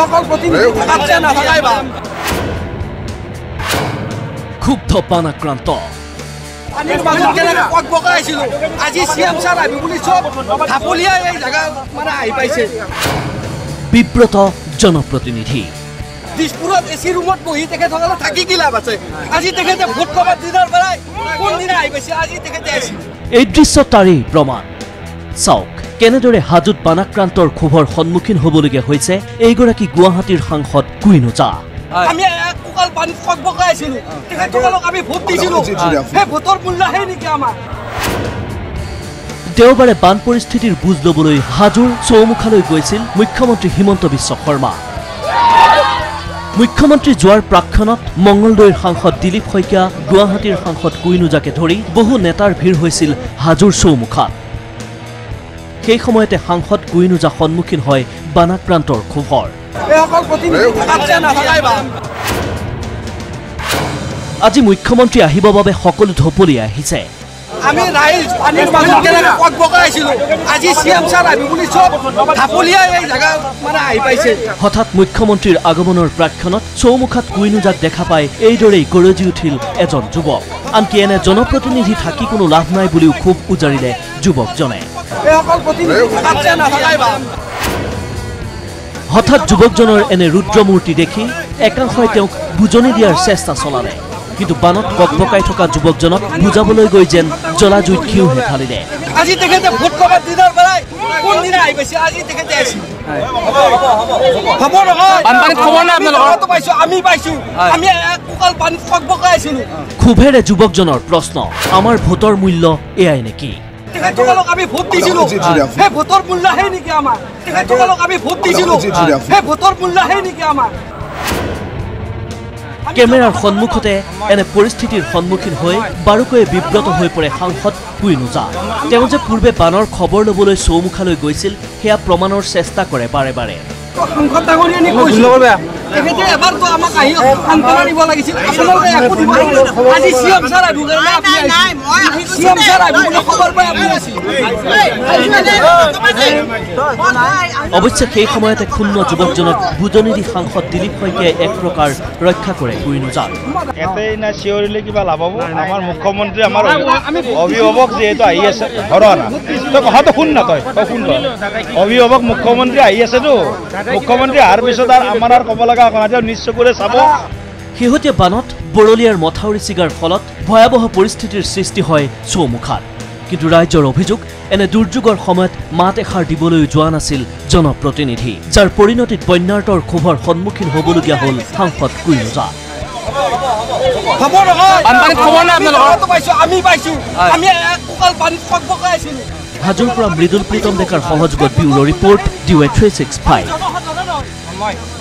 ক্ষুব্ধ বানাক্ৰান্ত বিব্ৰত জনপ্ৰতিনিধি দিশপুৰত এসি ৰুমত বহি তেখেতসকলে থাকি কি লাভ আছে আজি তেখেতে ভোট কবাত দিনৰ পৰাই কোন দিনা আহি পাইছে আজি তেখেতে আছে এই দৃশ্য তাৰেই প্ৰমাণ চাওক কেনেদৰে হাজুত বানাক্ৰান্তৰ ক্ষোভৰ সন্মুখীন হ'বলগীয়া হৈছে এইগৰাকী গুৱাহাটীৰ সাংসদ কুইনুজা আমি এক কুকাল পানী ফকবকাই আছিলো তেখেতসকলক আমি ভোট দিছিলো সেই ভোটৰ মূল্য হে নেকি আমাৰ দেওবাৰে বান পৰিস্থিতিৰ বুজ ল'বলৈ হাজোৰ চৌমুখালৈ গৈছিল মুখ্যমন্ত্ৰী হিমন্ত বিশ্ব শৰ্মা মুখ্যমন্ত্ৰী যোৱাৰ প্ৰাক্ষণত মঙ্গলদৈৰ সাংসদ দিলীপ শইকীয়া গুৱাহাটীৰ সাংসদ কুইনুজাকে ধৰি বহু নেতাৰ ভিৰ হৈছিল হাজোৰ চৌমুখাত সেই সময়তে সাংসদ কুইনুজা সন্মুখীন হয় বানাক্ৰান্তৰ ক্ষোভৰ আজি মুখ্যমন্ত্ৰী আহিবৰ বাবে সকলো ঢপলি আহিছে আমি ৰাইজ পানীৰ মাজত কেনেকৈ ফকবকাই আছিলো আজি সিএম ছাৰ আহিব বুলি চব ঢাপলিয়াই এই জায়গা মানে আহি পাইছে হঠাৎ মুখ্যমন্ত্ৰীৰ আগমনৰ প্ৰাক্ষণত চৌমুখাত কুইনুজাক দেখা পাই এইদৰেই গৰজি উঠিল এজন যুৱক আনকি এনে জনপ্ৰতিনিধি থাকি কোনো লাভ নাই বুলিও খুব উজাৰিলে যুৱকজনে হঠাৎ যুৱকজনৰ এনে ৰুদ্ৰমূৰ্তি দেখি একাংশই তেওঁক বুজনি দিয়াৰ চেষ্টা চলালে কিন্তু বানত ককবকাই থকা যুৱকজনক বুজাবলৈ গৈ যেন জ্বলা জুইত ঘিউহে ঢালিলে আজি তেখেতে ভোট কবাত দিনৰ পৰাই কোন দিনা আহি পাইছে আজি তেখেতে আছে খবৰ নহয় বানপানীত খবৰ নাই আপোনালোকৰ পাইছো আমি পাইছো আমি এক কুকাল পানীত ফকবকাই আছিলো ক্ষোভেৰে যুৱকজনৰ প্ৰশ্ন আমাৰ ভোটৰ মূল্য এয়াই নেকি তেখেতসকলক আমি ভোট দিছিলো সেই ভোটৰ মূল্য হে নেকি আমাৰ তেখেতসকলক আমি ভোট দিছিলো সেই ভোটৰ মূল্য হে নেকি আমাৰ কেমেৰাৰ সন্মুখতে এনে পৰিস্থিতিৰ সন্মুখীন হৈ বাৰুকৈয়ে বিব্ৰত হৈ পৰে সাংসদ কুইনুজা তেওঁ যে পূৰ্বে বানৰ খবৰ ল'বলৈ চৌমুখালৈ গৈছিল সেয়া প্ৰমাণৰ চেষ্টা কৰে বাৰে বাৰে সাংসদ ডাঙৰীয়ানী তেখেতে এবাৰতো আমাক আহি সান্তনা দিব লাগিছিল আপোনালোকে একো দিব আজি সিএম ছাৰ আহিব সিএম ছাৰ আহিব বুলি খবৰ পাই আপুনি আছিল অৱশ্যে সেই সময়তে ক্ষুণ্ণ যুৱকজনক বুজনি দি সাংসদ দিলীপ শইকীয়াই এক প্ৰকাৰ ৰক্ষা কৰে কুইনুজাক এতেই না চিঞৰিলে কিবা লাভ হ'ব আমাৰ মুখ্যমন্ত্ৰী আমাৰ অভিভাৱক যিহেতু আহি আছে ঘৰনা তই কথাটো শুন না তই শুন অভিভাৱক মুখ্যমন্ত্ৰী আহি আছেতো মুখ্যমন্ত্ৰী অহাৰ পিছত আৰু আমাৰ আৰু ক'ব লগা নিশ্চয় কৰি চাব শেহতীয়া বানত বৰলীয়াৰ মথাউৰি ছিগাৰ ফলত ভয়াৱহ পৰিস্থিতিৰ সৃষ্টি হয় চৌমুখাত কিন্তু ৰাজ্যৰ অভিযোগ এনে দুৰ্যোগৰ সময়ত মাত এষাৰ দিবলৈ যোৱা নাছিল জনপ্ৰতিনিধি যাৰ পৰিণতিত বন্যাৰ্তৰ ক্ষোভৰ সন্মুখীন হ'বলগীয়া হ'ল সাংসদ কুইনুজা হাজোৰ পৰা মৃদুল প্ৰীতম ডেকাৰ সহযোগত ব্যুৰো ৰিপৰ্ট DY365